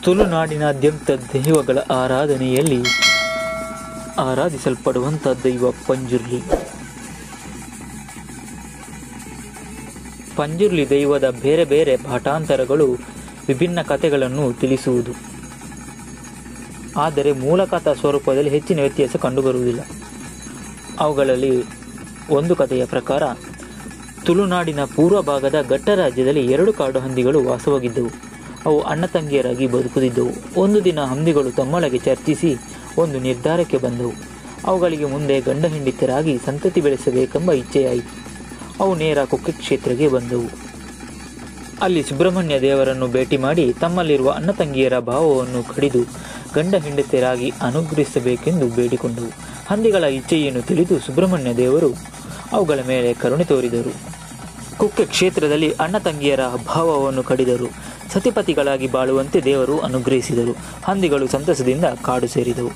ತುಳುನಾಡಿನಾದ್ಯಂತ ದೈವಗಳ ಆರಾಧನೆಯಲ್ಲಿ ಆರಾಧಿಸಲ್ಪಡುವಂಥ ದೈವ ಪಂಜುರ್ಲಿ. ಪಂಜುರ್ಲಿ ದೈವದ ಬೇರೆ ಬೇರೆ ಪಾಠಾಂತರಗಳು ವಿಭಿನ್ನ ಕಥೆಗಳನ್ನು ತಿಳಿಸುವುದು. ಆದರೆ ಮೂಲ ಕಥಾ ಸ್ವರೂಪದಲ್ಲಿ ಹೆಚ್ಚಿನ ವ್ಯತ್ಯಾಸ ಕಂಡುಬರುವುದಿಲ್ಲ. ಅವುಗಳಲ್ಲಿ ಒಂದು ಕಥೆಯ ಪ್ರಕಾರ ತುಳುನಾಡಿನ ಪೂರ್ವ ಭಾಗದ ಘಟ್ಟ ರಾಜ್ಯದಲ್ಲಿ 2 ಕಾಡು ಹಂದಿಗಳು ವಾಸವಾಗಿದ್ದವು. ಅವು ಅಣ್ಣ ತಂಗಿಯರಾಗಿ ಬದುಕುತ್ತಿದ್ದವು. ಒಂದು ದಿನ ಹಂದಿಗಳು ತಮ್ಮೊಳಗೆ ಚರ್ಚಿಸಿ ಒಂದು ನಿರ್ಧಾರಕ್ಕೆ ಬಂದವು. ಅವುಗಳಿಗೆ ಮುಂದೆ ಗಂಡ ಹೆಂಡಿತರಾಗಿ ಸಂತತಿ ಬೆಳೆಸಬೇಕೆಂಬ ಇಚ್ಛೆಯಾಯಿತು. ಅವು ನೇರ ಕುಕ್ಕೆ ಕ್ಷೇತ್ರಕ್ಕೆ ಬಂದವು. ಅಲ್ಲಿ ಸುಬ್ರಹ್ಮಣ್ಯ ದೇವರನ್ನು ಭೇಟಿ ಮಾಡಿ ತಮ್ಮಲ್ಲಿರುವ ಅಣ್ಣ ತಂಗಿಯರ ಭಾವವನ್ನು ಕಡಿದು ಗಂಡ ಹೆಂಡತಿಯರಾಗಿ ಅನುಗ್ರಹಿಸಬೇಕೆಂದು ಬೇಡಿಕೊಂಡವು. ಹಂದಿಗಳ ಇಚ್ಛೆಯನ್ನು ತಿಳಿದು ಸುಬ್ರಹ್ಮಣ್ಯ ದೇವರು ಅವುಗಳ ಮೇಲೆ ಕರುಣೆ ತೋರಿದರು. ಕುಕ್ಕೆ ಕ್ಷೇತ್ರದಲ್ಲಿ ಅಣ್ಣ ತಂಗಿಯರ ಭಾವವನ್ನು ಕಡಿದರು. ಸತಿಪತಿಗಳಾಗಿ ಬಾಳುವಂತೆ ದೇವರು ಅನುಗ್ರಹಿಸಿದರು. ಹಂದಿಗಳು ಸಂತಸದಿಂದ ಕಾಡು ಸೇರಿದವು.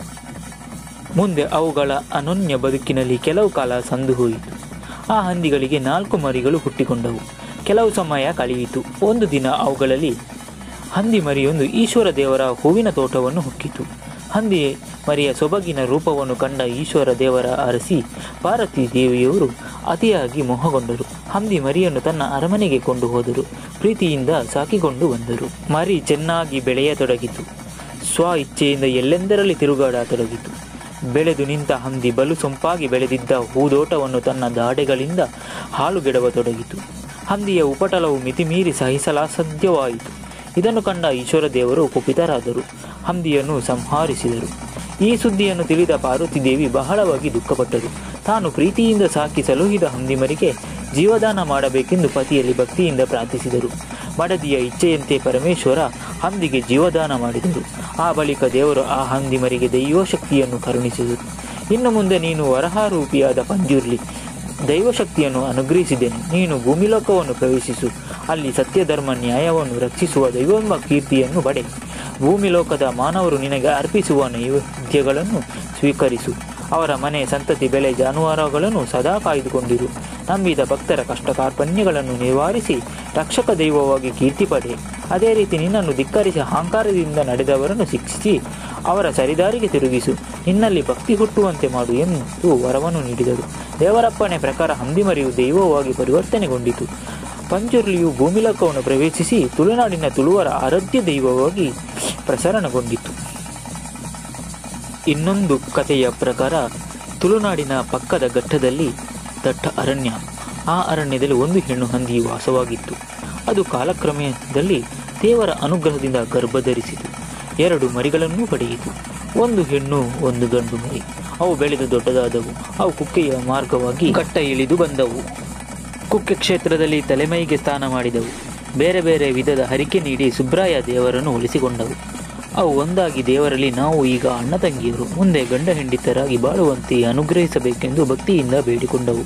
ಮುಂದೆ ಅವುಗಳ ಅನನ್ಯ ಬದುಕಿನಲ್ಲಿ ಕೆಲವು ಕಾಲ ಸಂದು ಹೋಯಿತು. ಆ ಹಂದಿಗಳಿಗೆ 4 ಮರಿಗಳು ಹುಟ್ಟಿಕೊಂಡವು. ಕೆಲವು ಸಮಯ ಕಳೆಯಿತು. ಒಂದು ದಿನ ಅವುಗಳಲ್ಲಿ ಹಂದಿ ಮರಿಯೊಂದು ಈಶ್ವರ ದೇವರ ಹೂವಿನ ತೋಟವನ್ನು ಹೊಕ್ಕಿತು. ಹಂದಿ ಮರಿಯ ಸೊಬಗಿನ ರೂಪವನ್ನು ಕಂಡ ಈಶ್ವರ ದೇವರ ಅರಸಿ ಪಾರ್ವತಿ ದೇವಿಯವರು ಅತಿಯಾಗಿ ಮೋಹಗೊಂಡರು. ಹಂದಿ ಮರಿಯನ್ನು ತನ್ನ ಅರಮನೆಗೆ ಕೊಂಡು ಹೋದರು. ಪ್ರೀತಿಯಿಂದ ಸಾಕಿಕೊಂಡು ಬಂದರು. ಮರಿ ಚೆನ್ನಾಗಿ ಬೆಳೆಯತೊಡಗಿತು. ಸ್ವ ಇಚ್ಛೆಯಿಂದ ಎಲ್ಲೆಂದರಲ್ಲಿ ತಿರುಗಾಡತೊಡಗಿತು. ಬೆಳೆದು ನಿಂತ ಹಂದಿ ಬಲು ಸೊಂಪಾಗಿ ಬೆಳೆದಿದ್ದ ಹೂದೋಟವನ್ನು ತನ್ನ ದಾಡೆಗಳಿಂದ ಹಾಳುಗೆಡವತೊಡಗಿತು. ಹಂದಿಯ ಉಪಟಳವು ಮಿತಿಮೀರಿ ಸಹಿಸಲಾಸಾಧ್ಯವಾಯಿತು. ಇದನ್ನು ಕಂಡ ಈಶ್ವರ ದೇವರು ಕುಪಿತರಾದರು. ಹಂದಿಯನ್ನು ಸಂಹರಿಸಿದರು. ಈ ಸುದ್ದಿಯನ್ನು ತಿಳಿದ ಪಾರ್ವತಿ ದೇವಿ ಬಹಳವಾಗಿ ದುಃಖಪಟ್ಟರು. ತಾನು ಪ್ರೀತಿಯಿಂದ ಸಾಕಿ ಸಲುಹಿದ ಹಂದಿಮರಿಗೆ ಜೀವದಾನ ಮಾಡಬೇಕೆಂದು ಪತಿಯಲ್ಲಿ ಭಕ್ತಿಯಿಂದ ಪ್ರಾರ್ಥಿಸಿದರು. ಮಡದಿಯ ಇಚ್ಛೆಯಂತೆ ಪರಮೇಶ್ವರ ಹಂದಿಗೆ ಜೀವದಾನ ಮಾಡಿದರು. ಆ ಬಳಿಕ ದೇವರು ಆ ಹಂದಿಮರಿಗೆ ದೈವಶಕ್ತಿಯನ್ನು ಕರುಣಿಸಿದರು. ಇನ್ನು ಮುಂದೆ ನೀನು ವರಹಾರೂಪಿಯಾದ ಪಂಜುರ್ಲಿ ದೈವಶಕ್ತಿಯನ್ನು ಅನುಗ್ರಹಿಸಿದ್ದೇನೆ. ನೀನು ಭೂಮಿಲೋಕವನ್ನು ಪ್ರವೇಶಿಸು. ಅಲ್ಲಿ ಸತ್ಯಧರ್ಮ ನ್ಯಾಯವನ್ನು ರಕ್ಷಿಸುವ ದೈವವೆಂಬ ಕೀರ್ತಿಯನ್ನು ಪಡೆ. ಭೂಮಿಲೋಕದ ಮಾನವರು ನಿನಗೆ ಅರ್ಪಿಸುವ ನೈವೇದ್ಯಗಳನ್ನು ಸ್ವೀಕರಿಸು. ಅವರ ಮನೆ ಸಂತತಿ ಬೆಳೆ ಜಾನುವಾರುಗಳನ್ನು ಸದಾ ಕಾಯ್ದುಕೊಂಡಿರು. ನಂಬಿದ ಭಕ್ತರ ಕಷ್ಟ ಕಾರ್ಪಣ್ಯಗಳನ್ನು ನಿವಾರಿಸಿ ರಕ್ಷಕ ದೈವವಾಗಿ ಕೀರ್ತಿ ಪಡೆ. ಅದೇ ರೀತಿ ನಿನ್ನನ್ನು ಧಿಕ್ಕರಿಸಿ ಅಹಂಕಾರದಿಂದ ನಡೆದವರನ್ನು ಶಿಕ್ಷಿಸಿ ಅವರ ಸರಿದಾರಿಗೆ ತಿರುಗಿಸು. ನಿನ್ನಲ್ಲಿ ಭಕ್ತಿ ಹುಟ್ಟುವಂತೆ ಮಾಡು ಎಂದು ವರವನ್ನು ನೀಡಿದರು. ದೇವರಪ್ಪಣೆ ಪ್ರಕಾರ ಹಂದಿಮರಿಯು ದೈವವಾಗಿ ಪರಿವರ್ತನೆಗೊಂಡಿತು. ಪಂಜುರ್ಲಿಯು ಭೂಮಿಲೋಕವನ್ನು ಪ್ರವೇಶಿಸಿ ತುಳುನಾಡಿನ ತುಳುವರ ಆರಾಧ್ಯ ದೈವವಾಗಿ ಪ್ರಸರಣಗೊಂಡಿತು. ಇನ್ನೊಂದು ಕಥೆಯ ಪ್ರಕಾರ ತುಳುನಾಡಿನ ಪಕ್ಕದ ಘಟ್ಟದಲ್ಲಿ ದಟ್ಟ ಅರಣ್ಯ. ಆ ಅರಣ್ಯದಲ್ಲಿ ಒಂದು ಹೆಣ್ಣು ಹಂದಿ ವಾಸವಾಗಿತ್ತು. ಅದು ಕಾಲಕ್ರಮದಲ್ಲಿ ದೇವರ ಅನುಗ್ರಹದಿಂದ ಗರ್ಭಧರಿಸಿತು. 2 ಮರಿಗಳನ್ನು ಪಡೆಯಿತು. ಒಂದು ಹೆಣ್ಣು ಒಂದು ಗಂಡು ಮರಿ. ಅವು ಬೆಳೆದು ದೊಡ್ಡದಾದವು. ಅವು ಕುಕ್ಕೆಯ ಮಾರ್ಗವಾಗಿ ಘಟ್ಟ ಇಳಿದು ಬಂದವು. ಕುಕ್ಕೆ ಕ್ಷೇತ್ರದಲ್ಲಿ ತಲೆಮೈಗೆ ಸ್ನಾನ ಮಾಡಿದವು. ಬೇರೆ ಬೇರೆ ವಿಧದ ಹರಿಕೆ ನೀಡಿ ಸುಬ್ರಾಯ ದೇವರನ್ನು ಒಲಿಸಿಕೊಂಡವು. ಅವು ಒಂದಾಗಿ ದೇವರಲ್ಲಿ ನಾವು ಈಗ ಅಣ್ಣ ತಂಗಿಯರು, ಮುಂದೆ ಗಂಡ ಹೆಂಡಿತರಾಗಿ ಬಾಳುವಂತೆ ಅನುಗ್ರಹಿಸಬೇಕೆಂದು ಭಕ್ತಿಯಿಂದ ಬೇಡಿಕೊಂಡವು.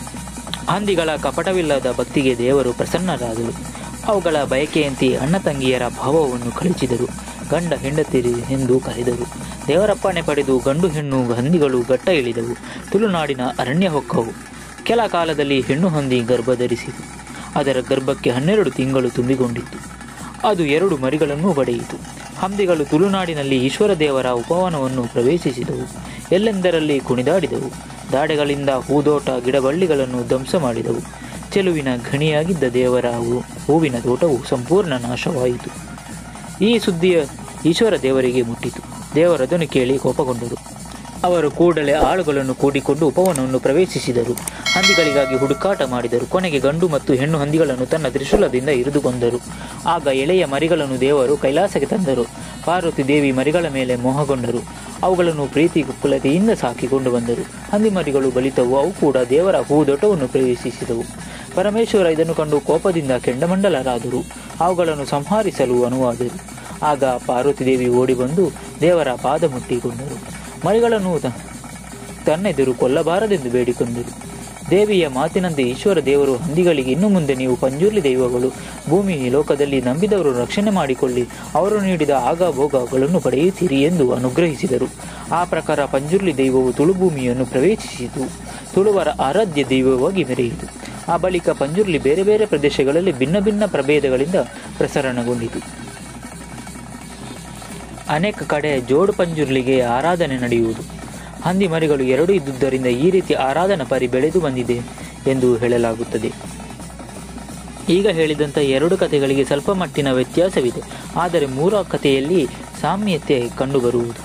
ಹಂದಿಗಳ ಕಪಟವಿಲ್ಲದ ಭಕ್ತಿಗೆ ದೇವರು ಪ್ರಸನ್ನರಾದರು. ಅವುಗಳ ಬಯಕೆಯಂತೆ ಅಣ್ಣ ತಂಗಿಯರ ಭಾವವನ್ನು ಕಳಿಸಿದರು. ಗಂಡ ಹೆಂಡತಿರಿ ಎಂದು ಕರೆದರು. ದೇವರಪ್ಪಣೆ ಪಡೆದು ಗಂಡು ಹೆಣ್ಣು ಹಂದಿಗಳು ಘಟ್ಟ ಇಳಿದವು. ತುಳುನಾಡಿನ ಅರಣ್ಯ ಹೊಕ್ಕವು. ಕೆಲ ಕಾಲದಲ್ಲಿ ಹೆಣ್ಣು ಹಂದಿ ಗರ್ಭಧರಿಸಿತು. ಅದರ ಗರ್ಭಕ್ಕೆ 12 ತಿಂಗಳು ತುಂಬಿಕೊಂಡಿತ್ತು. ಅದು 2 ಮರಿಗಳನ್ನು ಪಡೆಯಿತು. ಹಂದಿಗಳು ತುಳುನಾಡಿನಲ್ಲಿ ಈಶ್ವರ ದೇವರ ಉಪವನವನ್ನು ಪ್ರವೇಶಿಸಿದವು. ಎಲ್ಲೆಂದರಲ್ಲಿ ಕುಣಿದಾಡಿದವು. ದಾಡೆಗಳಿಂದ ಹೂದೋಟ ಗಿಡಬಳ್ಳಿಗಳನ್ನು ಧ್ವಂಸ ಮಾಡಿದವು. ಚೆಲುವಿನ ಗಣಿಯಾಗಿದ್ದ ದೇವರ ಹೂವಿನ ತೋಟವು ಸಂಪೂರ್ಣ ನಾಶವಾಯಿತು. ಈ ಸುದ್ದಿಯ ಈಶ್ವರ ದೇವರಿಗೆ ಮುಟ್ಟಿತು. ದೇವರದನ್ನು ಕೇಳಿ ಕೋಪಗೊಂಡರು. ಅವರು ಕೂಡಲೇ ಆಳುಗಳನ್ನು ಕೂಡಿಕೊಂಡು ಉಪವನವನ್ನು ಪ್ರವೇಶಿಸಿದರು. ಹಂದಿಗಳಿಗಾಗಿ ಹುಡುಕಾಟ ಮಾಡಿದರು. ಕೊನೆಗೆ ಗಂಡು ಮತ್ತು ಹೆಣ್ಣು ಹಂದಿಗಳನ್ನು ತನ್ನ ತ್ರಿಶೂಲದಿಂದ ಇರಿದುಕೊಂಡರು. ಆಗ ಎಳೆಯ ಮರಿಗಳನ್ನು ದೇವರು ಕೈಲಾಸಕ್ಕೆ ತಂದರು. ಪಾರ್ವತಿ ದೇವಿ ಮರಿಗಳ ಮೇಲೆ ಮೋಹಗೊಂಡರು. ಅವುಗಳನ್ನು ಪ್ರೀತಿ ಕುಲತೆಯಿಂದ ಸಾಕಿಕೊಂಡು ಬಂದರು. ಹಂದಿ ಮರಿಗಳು ಬಲಿತವು. ಅವು ಕೂಡ ದೇವರ ಹೂದೋಟವನ್ನು ಪ್ರವೇಶಿಸಿದವು. ಪರಮೇಶ್ವರ ಇದನ್ನು ಕಂಡು ಕೋಪದಿಂದ ಕೆಂಡಮಂಡಲರಾದರು. ಅವುಗಳನ್ನು ಸಂಹರಿಸಲು ಅನುವಾದರು. ಆಗ ಪಾರ್ವತಿ ದೇವಿ ಓಡಿ ಬಂದು ದೇವರ ಪಾದ ಮುಟ್ಟಿಕೊಂಡರು. ಮರಿಗಳನ್ನು ತನ್ನೆದುರು ಕೊಲ್ಲಬಾರದೆಂದು ಬೇಡಿಕೊಂಡರು. ದೇವಿಯ ಮಾತಿನಂತೆ ಈಶ್ವರ ದೇವರು ಹಂದಿಗಳಿಗೆ ಇನ್ನು ಮುಂದೆ ನೀವು ಪಂಜುರ್ಲಿ ದೈವಗಳು ಭೂಮಿ ಲೋಕದಲ್ಲಿ ನಂಬಿದವರು ರಕ್ಷಣೆ ಮಾಡಿಕೊಳ್ಳಿ, ಅವರು ನೀಡಿದ ಆಗಭೋಗಗಳನ್ನು ಪಡೆಯುತ್ತೀರಿ ಎಂದು ಅನುಗ್ರಹಿಸಿದರು. ಆ ಪ್ರಕಾರ ಪಂಜುರ್ಲಿ ದೈವವು ತುಳುಭೂಮಿಯನ್ನು ಪ್ರವೇಶಿಸಿತು. ತುಳುವರ ಆರಾಧ್ಯ ದೈವವಾಗಿ ಮೆರೆಯಿತು. ಆ ಬಳಿಕ ಪಂಜುರ್ಲಿ ಬೇರೆ ಬೇರೆ ಪ್ರದೇಶಗಳಲ್ಲಿ ಭಿನ್ನ ಭಿನ್ನ ಪ್ರಭೇದಗಳಿಂದ ಪ್ರಸರಣಗೊಂಡಿತು. ಅನೇಕ ಕಡೆ ಜೋಡು ಪಂಜುರ್ಲಿಗೆ ಆರಾಧನೆ ನಡೆಯುವುದು. ಹಂದಿ ಮರಿಗಳು ಎರಡೂ ಇದ್ದುದರಿಂದ ಈ ರೀತಿ ಆರಾಧನಾ ಪರಿ ಬೆಳೆದು ಬಂದಿದೆ ಎಂದು ಹೇಳಲಾಗುತ್ತದೆ. ಈಗ ಹೇಳಿದಂಥ ಎರಡು ಕಥೆಗಳಿಗೆ ಸ್ವಲ್ಪ ಮಟ್ಟಿನ ವ್ಯತ್ಯಾಸವಿದೆ, ಆದರೆ ಮೂಲ ಕಥೆಯಲ್ಲಿ ಸಾಮ್ಯತೆ ಕಂಡುಬರುವುದು.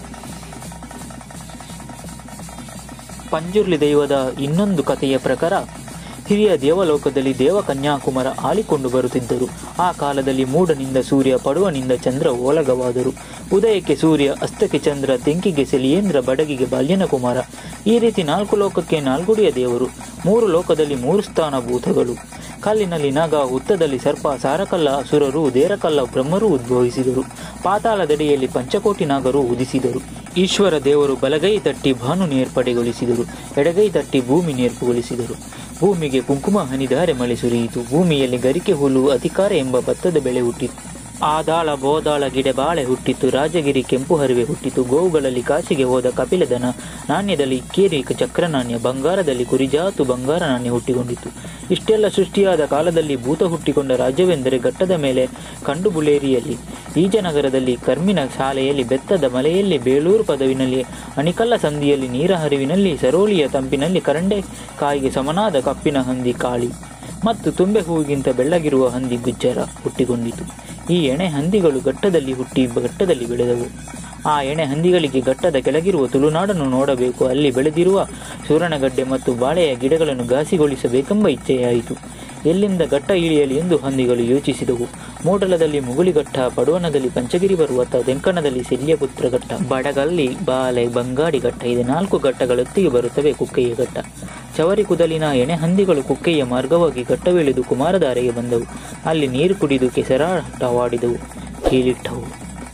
ಪಂಜುರ್ಲಿ ದೈವದ ಇನ್ನೊಂದು ಕಥೆಯ ಪ್ರಕಾರ ಹಿರಿಯ ದೇವಲೋಕದಲ್ಲಿ ದೇವ ಕನ್ಯಾಕುಮಾರ ಆಳಿಕೊಂಡು ಬರುತ್ತಿದ್ದರು. ಆ ಕಾಲದಲ್ಲಿ ಮೂಡನಿಂದ ಸೂರ್ಯ, ಪಡುವನಿಂದ ಚಂದ್ರ ಓಲಗವಾದರು. ಉದಯಕ್ಕೆ ಸೂರ್ಯ, ಅಸ್ತಕ್ಕೆ ಚಂದ್ರ, ತೆಂಕಿಗೆ ಸೆಲಿಯೇಂದ್ರ, ಬಡಗಿಗೆ ಬಾಲ್ಯನ ಕುಮಾರ. ಈ ರೀತಿ 4 ಲೋಕಕ್ಕೆ 4 ಗುಡಿಯ ದೇವರು, 3 ಲೋಕದಲ್ಲಿ 3 ಸ್ಥಾನ ಭೂತಗಳು. ಕಲ್ಲಿನಲ್ಲಿ ನಾಗ, ಹುತ್ತದಲ್ಲಿ ಸರ್ಪ, ಸಾರಕಲ್ಲ ಅಸುರರು, ದೇರಕಲ್ಲ ಬ್ರಹ್ಮರು ಉದ್ಭವಿಸಿದರು. ಪಾತಾಳದಡಿಯಲ್ಲಿ ಪಂಚಕೋಟಿ ನಾಗರು ಉದಿಸಿದರು. ಈಶ್ವರ ದೇವರು ಬಲಗೈ ತಟ್ಟಿ ಭಾನು ನೇರ್ಪಡೆಗೊಳಿಸಿದರು, ಎಡಗೈ ತಟ್ಟಿ ಭೂಮಿ ನೇರ್ಪುಗೊಳಿಸಿದರು. ಭೂಮಿಗೆ ಕುಂಕುಮ ಹನಿಧಾರೆ ಮಳೆ ಸುರಿಯಿತು. ಭೂಮಿಯಲ್ಲಿ ಗರಿಕೆ ಹುಲ್ಲು, ಅಧಿಕಾರ ಎಂಬ ಭತ್ತದ ಬೆಳೆ ಹುಟ್ಟಿತು. ಆದಾಳ ಬೋದಾಳ ಗಿಡ ಬಾಳೆ ಹುಟ್ಟಿತು. ರಾಜಗಿರಿ ಕೆಂಪು ಹರಿವೆ ಹುಟ್ಟಿತು. ಗೋವುಗಳಲ್ಲಿ ಕಾಶಿಗೆ ಹೋದ ಕಪಿಲದನ, ನಾಣ್ಯದಲ್ಲಿ ಇಕ್ಕೇರಿ ಚಕ್ರ ನಾಣ್ಯ, ಬಂಗಾರದಲ್ಲಿ ಕುರಿಜಾತು ಬಂಗಾರ ನಾಣ್ಯ ಹುಟ್ಟಿಕೊಂಡಿತು. ಇಷ್ಟೆಲ್ಲ ಸೃಷ್ಟಿಯಾದ ಕಾಲದಲ್ಲಿ ಭೂತ ಹುಟ್ಟಿಕೊಂಡ ರಾಜ್ಯವೆಂದರೆ ಘಟ್ಟದ ಮೇಲೆ ಕಂಡುಬುಳೇರಿಯಲ್ಲಿ, ಈಜನಗರದಲ್ಲಿ, ಕರ್ಮಿನ ಶಾಲೆಯಲ್ಲಿ, ಬೆತ್ತದ ಮಲೆಯಲ್ಲಿ, ಬೇಳೂರು ಪದವಿನಲ್ಲಿ, ಅಣಿಕಲ್ಲ ಸಂದಿಯಲ್ಲಿ, ನೀರ ಹರಿವಿನಲ್ಲಿ, ಸರೋಳಿಯ ತಂಪಿನಲ್ಲಿ ಕರಂಡೆ ಕಾಯಿಗೆ ಸಮನಾದ ಕಪ್ಪಿನ ಹಂದಿ ಕಾಳಿ ಮತ್ತು ತುಂಬೆ ಹೂವಿಗಿಂತ ಬೆಳ್ಳಗಿರುವ ಹಂದಿ ಗುಜ್ಜರ ಹುಟ್ಟಿಕೊಂಡಿತು. ಈ ಎಣೆ ಹಂದಿಗಳು ಘಟ್ಟದಲ್ಲಿ ಹುಟ್ಟಿ ಘಟ್ಟದಲ್ಲಿ ಬೆಳೆದವು. ಆ ಎಣೆ ಹಂದಿಗಳಿಗೆ ಘಟ್ಟದ ಕೆಳಗಿರುವ ತುಳುನಾಡನ್ನು ನೋಡಬೇಕು, ಅಲ್ಲಿ ಬೆಳೆದಿರುವ ಸೂರಣಗಡ್ಡೆ ಮತ್ತು ಬಾಳೆಯ ಗಿಡಗಳನ್ನು ಘಾಸಿಗೊಳಿಸಬೇಕೆಂಬ ಇಚ್ಛೆಯಾಯಿತು. ಎಲ್ಲಿಂದ ಘಟ್ಟ ಇಳಿಯಲಿ ಎಂದು ಹಂದಿಗಳು ಯೋಚಿಸಿದವು. ಮೂಡಲದಲ್ಲಿ ಮುಗುಳಿಘಟ್ಟ, ಪಡುವನದಲ್ಲಿ ಪಂಚಗಿರಿ ಪರ್ವತ, ತೆಂಕಣದಲ್ಲಿ ಸೆಲ್ಯಪುತ್ರ ಘಟ್ಟ, ಬಡಗಲ್ಲಿ ಬಾಲೆ ಬಂಗಾಡಿ ಘಟ್ಟ. ಇದೆ 4 ಘಟ್ಟಗಳೊತ್ತಿಗೆ ಬರುತ್ತವೆ ಕುಕ್ಕೆಯ ಘಟ್ಟ. ಚವರಿ ಕುದಲಿನ ಎಣೆ ಹಂದಿಗಳು ಕುಕ್ಕೆಯ ಮಾರ್ಗವಾಗಿ ಘಟ್ಟವಿಳಿದು ಕುಮಾರಧಾರೆಗೆ ಬಂದವು. ಅಲ್ಲಿ ನೀರು ಕುಡಿದು ಕೆಸರಾಟವಾಡಿದವು, ಕೀಲಿಟ್ಟವು.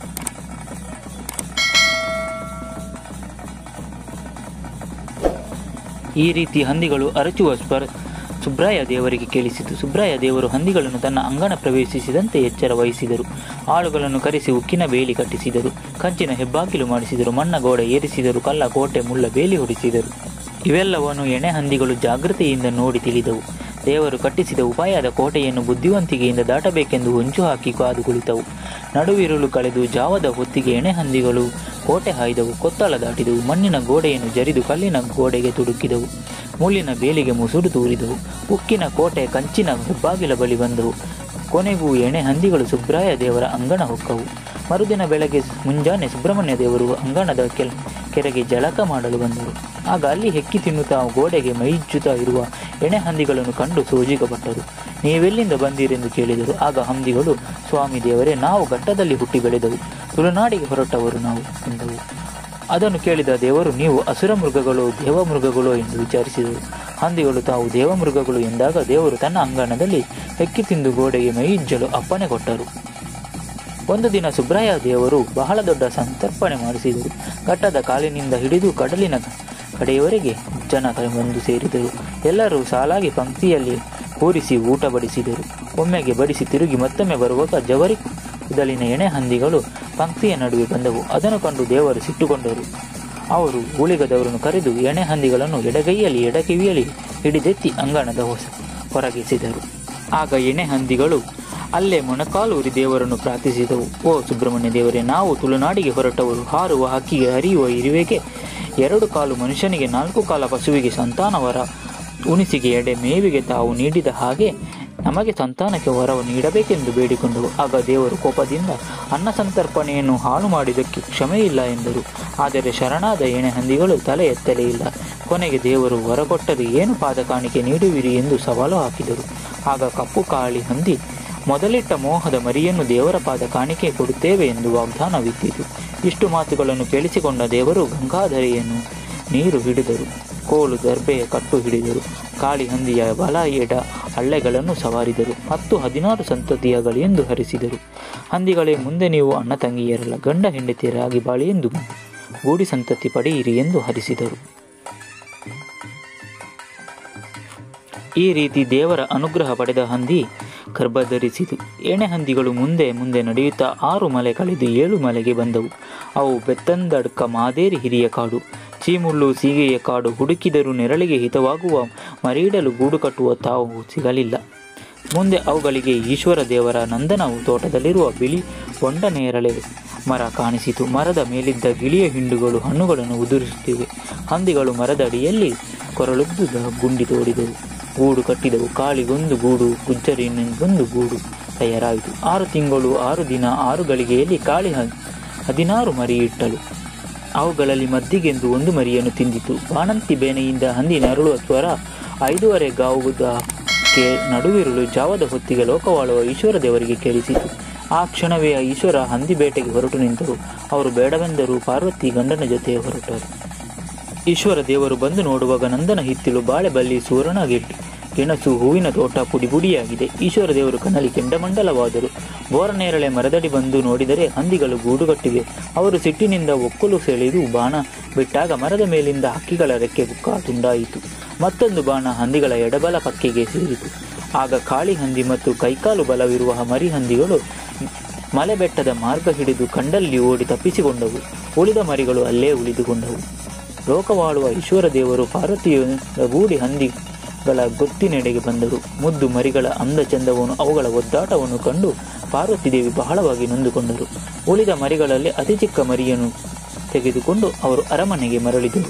ಈ ರೀತಿ ಹಂದಿಗಳು ಅರಚುವ ಸುಬ್ರಾಯ ದೇವರಿಗೆ ಕೇಳಿಸಿತು. ಸುಬ್ರಾಯ ದೇವರು ಹಂದಿಗಳನ್ನು ತನ್ನ ಅಂಗಣ ಪ್ರವೇಶಿಸಿದಂತೆ ಎಚ್ಚರ ವಹಿಸಿದರು. ಆಳುಗಳನ್ನು ಕರೆಸಿ ಉಕ್ಕಿನ ಬೇಲಿ ಕಟ್ಟಿಸಿದರು, ಕಂಚಿನ ಹೆಬ್ಬಾಗಿಲು ಮಾಡಿಸಿದರು, ಮಣ್ಣ ಗೋಡೆ ಏರಿಸಿದರು, ಕಲ್ಲ ಕೋಟೆ ಮುಳ್ಳ ಬೇಲಿ ಹೊಡಿಸಿದರು. ಇವೆಲ್ಲವನ್ನು ಎಣೆ ಹಂದಿಗಳು ಜಾಗೃತಿಯಿಂದ ನೋಡಿ ತಿಳಿದವು. ದೇವರು ಕಟ್ಟಿಸಿದ ಉಪಾಯದ ಕೋಟೆಯನ್ನು ಬುದ್ಧಿವಂತಿಕೆಯಿಂದ ದಾಟಬೇಕೆಂದು ಹೊಂಚು ಹಾಕಿ ಕಾದು ಕುಳಿತವು. ನಡುವಿರುಳು ಕಳೆದು ಜಾವದ ಹೊತ್ತಿಗೆ ಎಣೆ ಹಂದಿಗಳು ಕೋಟೆ ಹಾಯ್ದವು, ಕೊತ್ತಲ ದಾಟಿದವು, ಮಣ್ಣಿನ ಗೋಡೆಯನ್ನು ಜರಿದು ಕಲ್ಲಿನ ಗೋಡೆಗೆ ತುಡುಕಿದವು, ಮುಳ್ಳಿನ ಬೇಲಿಗೆ ಮುಸುರು ತೂರಿದವು, ಉಕ್ಕಿನ ಕೋಟೆ ಕಂಚಿನ ಹೆಬ್ಬಾಗಿಲ ಬಳಿ ಬಂದವು. ಕೊನೆಗೂ ಎಣೆ ಹಂದಿಗಳು ಸುಬ್ರಾಯ ದೇವರ ಅಂಗಣ ಹೊಕ್ಕವು. ಮರುದಿನ ಬೆಳಗ್ಗೆ ಮುಂಜಾನೆ ಸುಬ್ರಹ್ಮಣ್ಯ ದೇವರು ಅಂಗಣದ ಕೆರೆಗೆ ಜಳಕ ಮಾಡಲು ಬಂದರು. ಆಗ ಅಲ್ಲಿ ಹೆಕ್ಕಿ ತಿನ್ನುತ್ತಾ ಗೋಡೆಗೆ ಮೈಜುತ್ತಾ ಇರುವ ಎಣೆ ಹಂದಿಗಳನ್ನು ಕಂಡು ಸೋಜಿಗಪಟ್ಟರು. ನೀವೆಲ್ಲಿಂದ ಬಂದಿರೆಂದು ಕೇಳಿದರು. ಆಗ ಹಂದಿಗಳು, ಸ್ವಾಮಿ ದೇವರೇ, ನಾವು ಘಟ್ಟದಲ್ಲಿ ಹುಟ್ಟಿ ಬೆಳೆದವು, ತುಳುನಾಡಿಗೆ ಹೊರಟವರು ನಾವು ಎಂದವು. ಅದನ್ನು ಕೇಳಿದ ದೇವರು, ನೀವು ಅಸುರ ಮೃಗಗಳೋ ದೇವಮೃಗಗಳೋ ಎಂದು ವಿಚಾರಿಸಿದರು. ಹಂದಿಗಳು ತಾವು ದೇವಮೃಗಗಳು ಎಂದಾಗ ದೇವರು ತನ್ನ ಅಂಗಣದಲ್ಲಿ ಹೆಕ್ಕಿ ತಿಂದು ಗೋಡೆಗೆ ಮೈಜ್ಜಲು ಅಪ್ಪಣೆ ಕೊಟ್ಟರು. ಒಂದು ದಿನ ಸುಬ್ರಾಯ ದೇವರು ಬಹಳ ದೊಡ್ಡ ಸಂತರ್ಪಣೆ ಮಾಡಿಸಿದರು. ಘಟ್ಟದ ಕಾಲಿನಿಂದ ಹಿಡಿದು ಕಡಲಿನ ಕಡೆಯವರೆಗೆ ಜನ ಬಂದು ಸೇರಿದರು. ಎಲ್ಲರೂ ಸಾಲಾಗಿ ಪಂಕ್ತಿಯಲ್ಲಿ ಕೂರಿಸಿ ಊಟ ಬಡಿಸಿದರು. ಒಮ್ಮೆಗೆ ಬಡಿಸಿ ತಿರುಗಿ ಮತ್ತೊಮ್ಮೆ ಬರುವಾಗ ಜವರಿ ಕುದಲಿನ ಎಣೆ ಹಂದಿಗಳು ಪಂಕ್ತಿಯ ನಡುವೆ ಬಂದವು. ಅದನ್ನು ಕಂಡು ದೇವರು ಸಿಟ್ಟುಕೊಂಡರು. ಅವರು ಉಳಿಗದವರನ್ನು ಕರೆದು ಎಣೆ ಹಂದಿಗಳನ್ನು ಎಡಗೈಯಲ್ಲಿ ಎಡಕಿವಿಯಲ್ಲಿ ಹಿಡಿದೆತ್ತಿ ಅಂಗಣದ ಹೊರಗೆಸೆದರು. ಆಗ ಎಣೆ ಹಂದಿಗಳು ಅಲ್ಲೇ ಮೊಣಕಾಲೂರಿ ದೇವರನ್ನು ಪ್ರಾರ್ಥಿಸಿದವು. ಓ ಸುಬ್ರಹ್ಮಣ್ಯ ದೇವರೇ, ನಾವು ತುಳುನಾಡಿಗೆ ಹೊರಟವರು, ಹಾರುವ ಹಕ್ಕಿಗೆ ಹರಿಯುವ ಇರುವೆಗೆ 2 ಕಾಲು ಮನುಷ್ಯನಿಗೆ 4 ಕಾಲ ಪಶುವಿಗೆ ಸಂತಾನವರ, ಉಣಿಸಿಗೆ ಎಡೆ ಮೇವಿಗೆ ತಾವು ನೀಡಿದ ಹಾಗೆ ನಮಗೆ ಸಂತಾನಕ್ಕೆ ವರವು ನೀಡಬೇಕೆಂದು ಬೇಡಿಕೊಂಡವು. ಆಗ ದೇವರು ಕೋಪದಿಂದ ಅನ್ನ ಸಂತರ್ಪಣೆಯನ್ನು ಹಾಳು ಮಾಡಿದ್ದಕ್ಕೆ ಕ್ಷಮೆಯಿಲ್ಲ ಎಂದರು. ಆದರೆ ಶರಣಾದ ಎಣೆ ಹಂದಿಗಳು ತಲೆ ಎತ್ತಲೇ ಇಲ್ಲ. ಕೊನೆಗೆ ದೇವರು ವರ ಕೊಟ್ಟರೆ ಏನು ಪಾದ ಕಾಣಿಕೆ ನೀಡುವಿರಿ ಎಂದು ಸವಾಲು ಹಾಕಿದರು. ಆಗ ಕಪ್ಪು ಕಾಳಿ ಹಂದಿ ಮೊದಲಿಟ್ಟ ಮೋಹದ ಮರಿಯನ್ನು ದೇವರ ಪಾದ ಕಾಣಿಕೆ ಕೊಡುತ್ತೇವೆ ಎಂದು ವಾಗ್ದಾನವಿದ್ದಿತು. ಇಷ್ಟು ಮಾತುಗಳನ್ನು ಕೇಳಿಸಿಕೊಂಡ ದೇವರು ಗಂಗಾಧರೆಯನ್ನು ನೀರು ಹಿಡಿದರು, ಕೋಲು ದರ್ಬೆಯ ಕಟ್ಟು ಹಿಡಿದರು, ಕಾಳಿ ಹಂದಿಯ ಬಲ ಎಡ ಹಳ್ಳೆಗಳನ್ನು ಸವಾರಿದರು, 10-16 ಸಂತತಿಯಗಳೆಂದು ಹರಿಸಿದರು. ಹಂದಿಗಳೇ, ಮುಂದೆ ನೀವು ಅಣ್ಣ ತಂಗಿಯರಲ್ಲ, ಗಂಡ ಹೆಂಡತಿಯರಾಗಿ ಬಾಳಿ ಎಂದು ಗೂಡಿ ಸಂತತಿ ಪಡೆಯಿರಿ ಎಂದು ಹರಿಸಿದರು. ಈ ರೀತಿ ದೇವರ ಅನುಗ್ರಹ ಪಡೆದ ಹಂದಿ ಗರ್ಭಧರಿಸಿತು. ಎಣೆ ಹಂದಿಗಳು ಮುಂದೆ ಮುಂದೆ ನಡೆಯುತ್ತಾ 6 ಮಲೆ ಕಳೆದು 7 ಮಲೆಗೆ ಬಂದವು. ಅವು ಬೆತ್ತಂದಡ್ಕ, ಮಾದೇರಿ ಹಿರಿಯ ಕಾಡು, ಚೀಮುಳ್ಳು ಸೀಗೆಯ ಕಾಡು ಹುಡುಕಿದರೂ ನೆರಳಿಗೆ ಹಿತವಾಗುವ ಮರಿಯಿಡಲು ಗೂಡು ಕಟ್ಟುವ ತಾವು ಸಿಗಲಿಲ್ಲ. ಮುಂದೆ ಅವುಗಳಿಗೆ ಈಶ್ವರ ದೇವರ ನಂದನವು ತೋಟದಲ್ಲಿರುವ ಬಿಳಿ ಹೊಂಡ ನೇರಳೆ ಮರ ಕಾಣಿಸಿತು. ಮರದ ಮೇಲಿದ್ದ ಗಿಳಿಯ ಹಿಂಡುಗಳು ಹಣ್ಣುಗಳನ್ನು ಉದುರಿಸುತ್ತಿವೆ. ಹಂದಿಗಳು ಮರದ ಅಡಿಯಲ್ಲಿ ಕೊರಳುದ್ದ ಗುಂಡಿ ತೋಡಿದವು, ಗೂಡು ಕಟ್ಟಿದವು. ಕಾಳಿಗೊಂದು ಗೂಡು, ಗುಜ್ಜರಿಗೊಂದು ಗೂಡು ತಯಾರಾಯಿತು. 6 ತಿಂಗಳು 6 ದಿನ 6 ಗಳಿಗೆಯಲ್ಲಿ ಕಾಳಿ 16 ಮರಿ ಇಟ್ಟಳು. ಅವುಗಳಲ್ಲಿ ಮದ್ದಿಗೆಂದು 1 ಮರಿಯನ್ನು ತಿಂದಿತು. ಬಾಣಂತಿ ಬೇನೆಯಿಂದ ಹಂದಿ ನರಳುವ ಸ್ವರ 5:15 ಗಾವುದಕ್ಕೆ ನಡುವಿರುಳು ಜಾವದ ಹೊತ್ತಿಗೆ ಲೋಕವಾಳುವ ಈಶ್ವರ ದೇವರಿಗೆ ಕೇಳಿಸಿತು. ಆ ಕ್ಷಣವೇ ಈಶ್ವರ ಹಂದಿ ಬೇಟೆಗೆ ಹೊರಟು ನಿಂತರು. ಅವರು ಬೇಡವೆಂದರೂ ಪಾರ್ವತಿ ಗಂಡನ ಜೊತೆ ಹೊರಟರು. ಈಶ್ವರ ದೇವರು ಬಂದು ನೋಡುವಾಗ ನಂದನ ಹಿತ್ತಿಲು, ಬಾಳೆ ಬಳ್ಳಿ, ಸುವರ್ಣ ಗೆಣಸು, ಹೂವಿನ ತೋಟ ಪುಡಿ ಪುಡಿಯಾಗಿದೆ. ಈಶ್ವರ ದೇವರು ಕಣ್ಣಲ್ಲಿ ಕೆಂಡಮಂಡಲವಾದರು. ಬೋರನೇರಳೆ ಮರದಡಿ ಬಂದು ನೋಡಿದರೆ ಹಂದಿಗಳು ಗೂಡುಗಟ್ಟಿವೆ. ಅವರು ಸಿಟ್ಟಿನಿಂದ ಒಕ್ಕಲು ಸೆಳೆದು ಬಾಣ ಬಿಟ್ಟಾಗ ಮರದ ಮೇಲಿಂದ ಹಕ್ಕಿಗಳ ರೆಕ್ಕೆ ಬುಕ್ಕ ತುಂಡಾಯಿತು. ಮತ್ತೊಂದು ಬಾಣ ಹಂದಿಗಳ ಎಡಬಲ ಪಕ್ಕೆಗೆ ಸೇರಿತು. ಆಗ ಕಾಳಿ ಹಂದಿ ಮತ್ತು ಕೈಕಾಲು ಬಲವಿರುವ ಮರಿ ಹಂದಿಗಳು ಮಲೆ ಬೆಟ್ಟದ ಮಾರ್ಗ ಹಿಡಿದು ಕಂಡಲ್ಲಿ ಓಡಿ ತಪ್ಪಿಸಿಕೊಂಡವು. ಉಳಿದ ಮರಿಗಳು ಅಲ್ಲೇ ಉಳಿದುಕೊಂಡವು. ಲೋಕವಾಳುವ ಈಶ್ವರ ದೇವರು ಪಾರ್ವತಿಯ ಗೂಡಿ ಹಂದಿಗಳ ಗೊತ್ತಿನೆಡೆಗೆ ಬಂದರು. ಮುದ್ದು ಮರಿಗಳ ಅಂದ ಚಂದವನ್ನು, ಅವುಗಳ ಒದ್ದಾಟವನ್ನು ಕಂಡು ಪಾರ್ವತಿ ದೇವಿ ಬಹಳವಾಗಿ ನೊಂದುಕೊಂಡರು. ಉಳಿದ ಮರಿಗಳಲ್ಲಿ ಅತಿ ಚಿಕ್ಕ ಮರಿಯನ್ನು ತೆಗೆದುಕೊಂಡು ಅವರು ಅರಮನೆಗೆ ಮರಳಿದರು.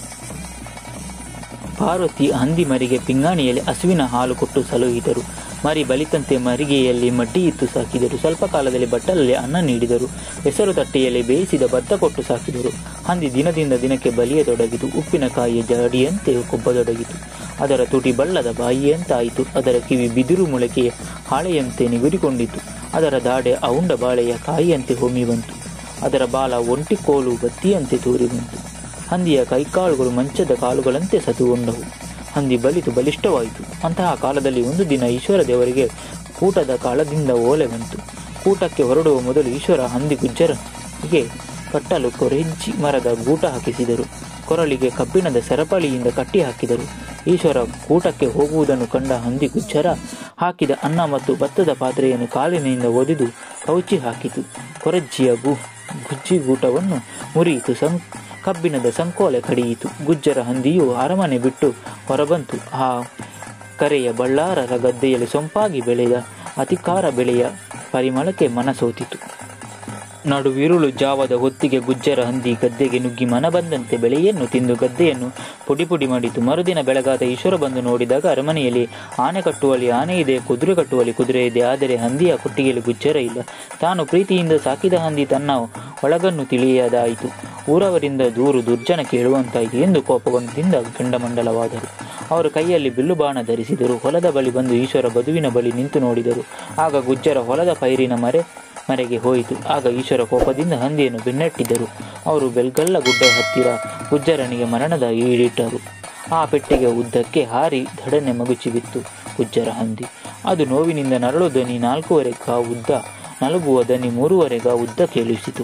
ಪಾರ್ವತಿ ಹಂದಿ ಮರಿಗೆ ಪಿಂಗಾಣಿಯಲ್ಲಿ ಹಸುವಿನ ಹಾಲು ಕೊಟ್ಟು ಸಲುಹಿದರು. ಮರಿ ಬಲಿತಂತೆ ಮರಿಗೆಯಲ್ಲಿ ಮಡ್ಡಿ ಇತ್ತು ಸಾಕಿದರು. ಸ್ವಲ್ಪ ಕಾಲದಲ್ಲಿ ಬಟ್ಟಲಲ್ಲಿ ಅನ್ನ ನೀಡಿದರು. ಹೆಸರು ತಟ್ಟೆಯಲ್ಲಿ ಬೇಯಿಸಿದ ಭತ್ತ ಕೊಟ್ಟು ಸಾಕಿದರು. ಹಂದಿ ದಿನದಿಂದ ದಿನಕ್ಕೆ ಬಲಿಯತೊಡಗಿತು. ಉಪ್ಪಿನಕಾಯಿಯ ಜಡಿಯಂತೆ ಕೊಬ್ಬತೊಡಗಿತು. ಅದರ ತುಟಿ ಬಳ್ಳದ ಬಾಯಿಯಂತಾಯಿತು. ಅದರ ಕಿವಿ ಬಿದಿರು ಮೊಳಕೆಯ ಹಾಳೆಯಂತೆ ನಿಗುರಿಕೊಂಡಿತು. ಅದರ ದಾಡೆ ಅವುಂಡ ಬಾಳೆಯ ಕಾಯಿಯಂತೆ ಹೊಮ್ಮಿ ಬಂತು. ಅದರ ಬಾಲ ಒಂಟಿ ಕೋಲು ಬತ್ತಿಯಂತೆ ತೂರಿ ಬಂತು. ಹಂದಿಯ ಕೈಕಾಳುಗಳು ಮಂಚದ ಕಾಲುಗಳಂತೆ ಸತುಗೊಂಡವು. ಹಂದಿ ಬಲಿತು ಬಲಿಷ್ಠವಾಯಿತು. ಅಂತಹ ಕಾಲದಲ್ಲಿ ಒಂದು ದಿನ ಈಶ್ವರ ದೇವರಿಗೆ ಕೂಟದ ಕಾಲದಿಂದ ಓಲೆ ಬಂತು. ಕೂಟಕ್ಕೆ ಹೊರಡುವ ಮೊದಲು ಈಶ್ವರ ಹಂದಿ ಗುಜ್ಜರಿಗೆ ಕಟ್ಟಲು ಕೊರೆಂಚಿ ಮರದ ಗೂಟ ಹಾಕಿಸಿದರು. ಕೊರಳಿಗೆ ಕಬ್ಬಿಣದ ಸರಪಳಿಯಿಂದ ಕಟ್ಟಿ ಹಾಕಿದರು. ಈಶ್ವರ ಕೂಟಕ್ಕೆ ಹೋಗುವುದನ್ನು ಕಂಡ ಹಂದಿ ಗುಜ್ಜರ ಹಾಕಿದ ಅನ್ನ ಮತ್ತು ಭತ್ತದ ಪಾತ್ರೆಯನ್ನು ಕಾಲಿನಿಂದ ಒಡೆದು ಕೌಚಿ ಹಾಕಿತು. ಕೊರಜ್ಜಿಯ ಗುಜ್ಜಿಗೂಟವನ್ನು ಮುರಿಯಿತು. ಕಬ್ಬಿಣದ ಸಂಕೋಲೆ ಕಡಿಯಿತು. ಗುಜ್ಜರ ಹಂದಿಯು ಅರಮನೆ ಬಿಟ್ಟು ಹೊರಬಂತು. ಆ ಕರೆಯ ಬಳ್ಳಾರರ ಗದ್ದೆಯಲ್ಲಿ ಸೊಂಪಾಗಿ ಬೆಳೆದ ಅತಿಕಾರ ಬೆಳೆಯ ಪರಿಮಳಕ್ಕೆ ಮನಸೋತಿತು. ನಡುವಿರುಳು ಜಾವದ ಹೊತ್ತಿಗೆ ಗುಜ್ಜರ ಹಂದಿ ಗದ್ದೆಗೆ ನುಗ್ಗಿ ಮನ ಬಂದಂತೆ ಬೆಳೆಯನ್ನು ತಿಂದು ಗದ್ದೆಯನ್ನು ಪುಡಿ ಪುಡಿ ಮಾಡಿತು. ಮರುದಿನ ಬೆಳಗಾದ ಈಶ್ವರ ಬಂದು ನೋಡಿದಾಗ ಅರಮನೆಯಲ್ಲಿ ಆನೆ ಕಟ್ಟುವಲ್ಲಿ ಆನೆ ಇದೆ, ಕುದುರೆ ಕಟ್ಟುವಲ್ಲಿ ಕುದುರೆ ಇದೆ, ಆದರೆ ಹಂದಿಯ ಕೊಟ್ಟಿಗೆಯಲ್ಲಿ ಗುಜ್ಜರ ಇಲ್ಲ. ತಾನು ಪ್ರೀತಿಯಿಂದ ಸಾಕಿದ ಹಂದಿ ತನ್ನ ಒಳಗನ್ನು ತಿಳಿಯದಾಯಿತು. ಊರವರಿಂದ ದೂರು ದುರ್ಜನ ಕೇಳುವಂತಾಯಿತು ಎಂದು ಕೋಪಗೊಂಡಿದ್ದ ಕೆಂಡಮಂಡಲವಾದರು. ಅವರು ಕೈಯಲ್ಲಿ ಬಿಲ್ಲು ಬಾಣ ಧರಿಸಿದರು. ಹೊಲದ ಬಳಿ ಬಂದು ಈಶ್ವರ ಬದುವಿನ ಬಳಿ ನಿಂತು ನೋಡಿದರು. ಆಗ ಗುಜ್ಜರ ಹೊಲದ ಪೈರಿನ ಮರೆಗೆ ಹೋಯಿತು. ಆಗ ಈಶ್ವರ ಕೋಪದಿಂದ ಹಂದಿಯನ್ನು ಬೆನ್ನಟ್ಟಿದ್ದರು. ಅವರು ಬೆಲ್ಗಲ್ಲ ಗುಡ್ಡ ಹತ್ತಿರ ಗುಜ್ಜರನಿಗೆ ಮರಣದ ಈಡಿಟ್ಟರು. ಆ ಪೆಟ್ಟಿಗೆ ಉದ್ದಕ್ಕೆ ಹಾರಿ ಧಡನೆ ಮಗುಚಿ ಬಿತ್ತು ಗುಜ್ಜರ ಹಂದಿ. ಅದು ನೋವಿನಿಂದ ನರಳು ದನಿ 4.25 ಗಾ ಉದ್ದ, ನಲುಗುವ ದನಿ 3.25 ಗಾ ಉದ್ದ ಕೇಳಿಸಿತು.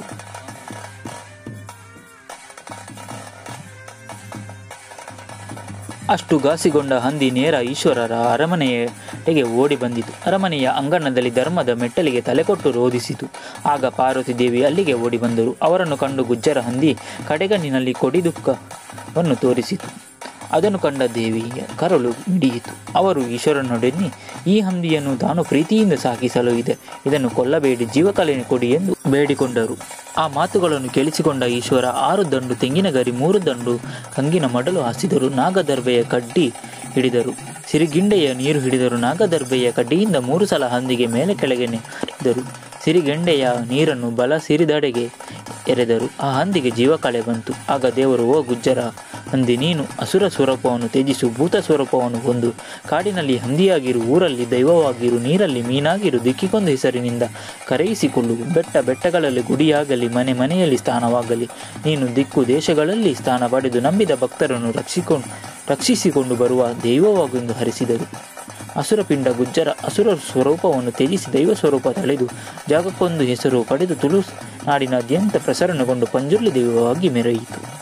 ಅಷ್ಟು ಘಾಸಿಗೊಂಡ ಹಂದಿ ನೇರ ಈಶ್ವರರ ಅರಮನೆಯೆಡೆಗೆ ಓಡಿ ಬಂದಿತು. ಅರಮನೆಯ ಅಂಗಣದಲ್ಲಿ ಧರ್ಮದ ಮೆಟ್ಟಲಿಗೆ ತಲೆಕೊಟ್ಟು ರೋಧಿಸಿತು. ಆಗ ಪಾರ್ವತಿ ದೇವಿ ಅಲ್ಲಿಗೆ ಓಡಿ ಬಂದರು. ಅವರನ್ನು ಕಂಡು ಗುಜ್ಜರ ಹಂದಿ ಕಡೆಗಣ್ಣಿನಲ್ಲಿ ಕೊಡಿದುಃಖವನ್ನು ತೋರಿಸಿತು. ಅದನ್ನು ಕಂಡ ದೇವಿಯ ಕರಳು ಮಿಡಿಯಿತು. ಅವರು ಈಶ್ವರನೊಡನೆ, ಈ ಹಂದಿಯನ್ನು ತಾನು ಪ್ರೀತಿಯಿಂದ ಸಾಕಿಸಲು ಇದೆ, ಇದನ್ನು ಕೊಲ್ಲಬೇಡಿ, ಜೀವಕಲೆ ಕೊಡಿ ಎಂದು ಬೇಡಿಕೊಂಡರು. ಆ ಮಾತುಗಳನ್ನು ಕೇಳಿಸಿಕೊಂಡ ಈಶ್ವರ 6 ದಂಡು ತೆಂಗಿನ ಗರಿ, 3 ದಂಡು ಕಂಗಿನ ಮಡಲು ಹಾಸಿದರು. ನಾಗದರ್ಬೆಯ ಕಡ್ಡಿ ಹಿಡಿದರು. ಸಿರಿಗಿಂಡೆಯ ನೀರು ಹಿಡಿದರು. ನಾಗದರ್ಬೆಯ ಕಡ್ಡಿಯಿಂದ 3 ಸಲ ಹಂದಿಗೆ ಮೇಲೆ ಕೆಳಗೆ ನೆರೆದರು. ಸಿರಿಗೆಂಡೆಯ ನೀರನ್ನು ಬಲ ಸಿರಿದಡೆಗೆ ಎರೆದರು. ಆ ಹಂದಿಗೆ ಜೀವಕಳೆ ಬಂತು. ಆಗ ದೇವರು, ಓ ಗುಜ್ಜರ ಹಂದಿ, ನೀನು ಅಸುರ ಸ್ವರೂಪವನ್ನು ತ್ಯಜಿಸು, ಭೂತ ಸ್ವರೂಪವನ್ನು ಹೊಂದು ಕಾಡಿನಲ್ಲಿ ಹಂದಿಯಾಗಿರು, ಊರಲ್ಲಿ ದೈವವಾಗಿರು, ನೀರಲ್ಲಿ ಮೀನಾಗಿರು, ದಿಕ್ಕಿಗೊಂದು ಹೆಸರಿನಿಂದ ಕರೆಯಿಸಿಕೊಳ್ಳು. ಬೆಟ್ಟಗಳಲ್ಲಿ ಗುಡಿಯಾಗಲಿ, ಮನೆಯಲ್ಲಿ ಸ್ಥಾನವಾಗಲಿ, ನೀನು ದಿಕ್ಕು ದೇಶಗಳಲ್ಲಿ ಸ್ಥಾನ ಪಡೆದು ನಂಬಿದ ಭಕ್ತರನ್ನು ರಕ್ಷಿಸಿಕೊಂಡು ಬರುವ ದೈವವಾಗೆಂದು ಹರಿಸಿದರು. ಅಸುರಪಿಂಡ ಗುಜ್ಜರ ಅಸುರ ಸ್ವರೂಪವನ್ನು ತ್ಯಜಿಸಿ ದೈವ ಸ್ವರೂಪ ತಳೆದು ಜಾಗಕ್ಕೊಂದು ಹೆಸರು ಪಡೆದು ತುಳು ನಾಡಿನಾದ್ಯಂತ ಪ್ರಸರಣಗೊಂಡು ಪಂಜುರ್ಲಿ ದೈವವಾಗಿ ಮೆರೆಯಿತು.